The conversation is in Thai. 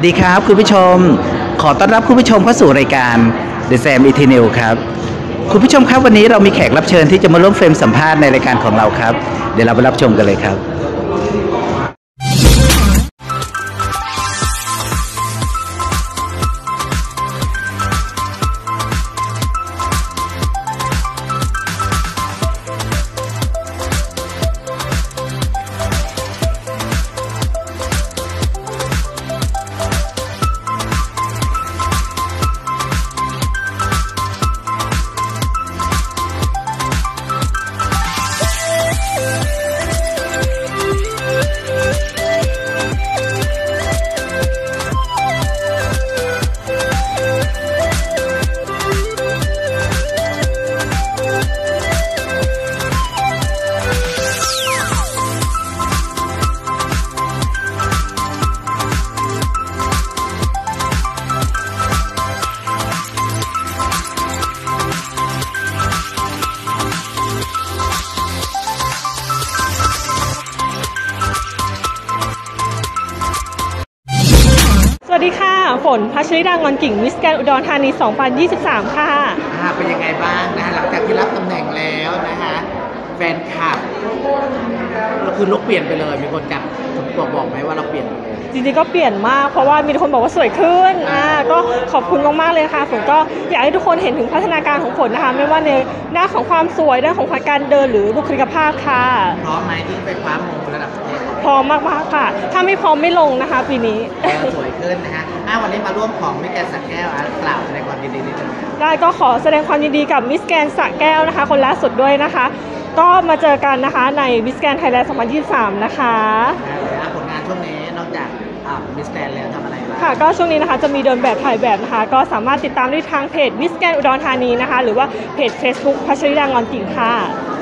ดีครับคุณผู้ชมขอต้อนรับคุณผู้ชมเข้าสู่รายการ The Sam Eternal ครับคุณผู้ชมครับวันนี้เรามีแขกรับเชิญที่จะมาร่วมเฟรมสัมภาษณ์ในรายการของเราครับเดี๋ยวเราไปรับชมกันเลยครับสวัสดีค่ะฝนพัชริดางอนกิ่งมิสแกรนด์อุดรธานี 2023 ค่ะเป็นยังไงบ้างนะหลังจากที่รับตำแหน่งแล้วนะคะแฟนคลับเราคือลุกเปลี่ยนไปเลยมีคนจับบอกไหมว่าเราเปลี่ยนไปเลยจริงๆก็เปลี่ยนมากเพราะว่ามีคนบอกว่าสวยขึ้นก็ขอบคุณมากๆเลยค่ะฝนก็อยากให้ทุกคนเห็นถึงพัฒนาการของฝนนะคะไม่ว่าในด้านของความสวยด้านของการเดินหรือบุคลิกภาพค่ะพร้อมไหมที่ไปคว้ามงระดับประเทศพร้อมมากๆค่ะถ้าไม่พร้อมไม่ลงนะคะปีนี้สวยขึ้นนะฮะวันนี้มาร่วมของมิสแกรนด์สระแก้วกล่าวแสดงความยินดีนิดนึงได้ก็ขอแสดงความยินดีกับมิสแกรนด์สระแก้วนะคะคนล่าสุดด้วยนะคะก็มาเจอกันนะคะในมิสแกรนด์ไทยแลนด์ 2023 นะคะผลงานช่วงนี้นอกจากมิสแกรนด์แล้วทำอะไรบ้างค่ะก็ช่วงนี้นะคะจะมีเดินแบบถ่ายแบบนะคะก็สามารถติดตามได้ทางเพจมิสแกรนด์อุดรธานีนะคะหรือว่าเพจ Facebook พัชริดางอนกิ่งค่ะ